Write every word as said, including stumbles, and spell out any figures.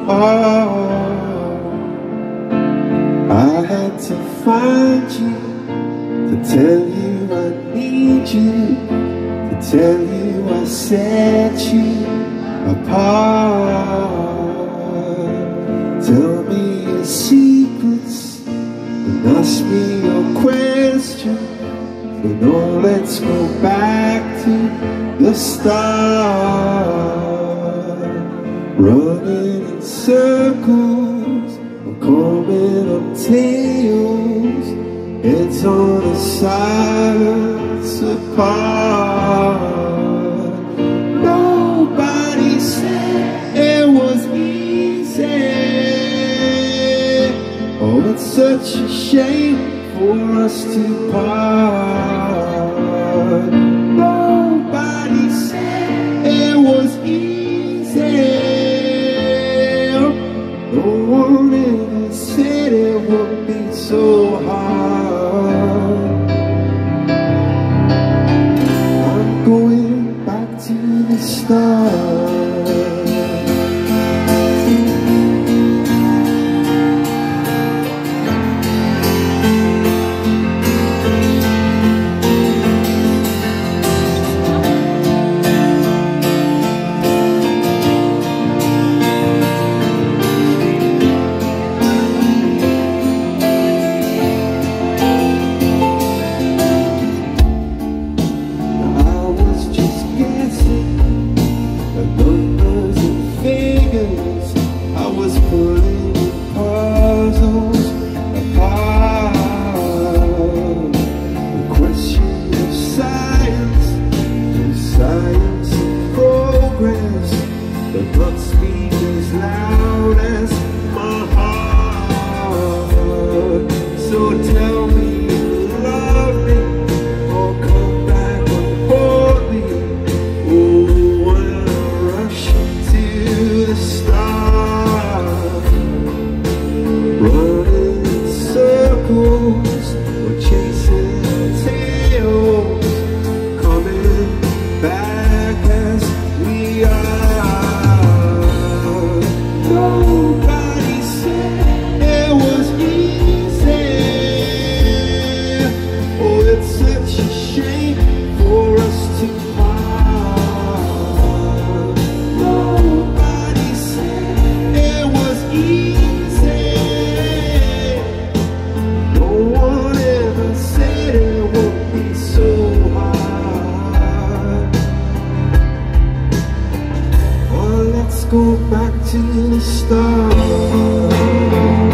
I had to find you, to tell you I need you, to tell you I set you apart. Tell me your secrets and ask me your questions. So no, let's go back to the start. Running in circles, I'm combing up tails. It's on the sides apart. Nobody said it was easy. Oh, it's such a shame for us to part. Nobody said it was easy. No one ever said it would be so hard. I'm going back to the start. But not speak as loud as my heart. So tell me you love me, or come back and hold me. Oh, when I rush to the start, running in circles or chasing tails, coming back as we are. Nobody said it was easy. Oh, it's such a shame for us to part. Nobody said it was easy. No one ever said it would be so hard. Oh, let's go back to the start.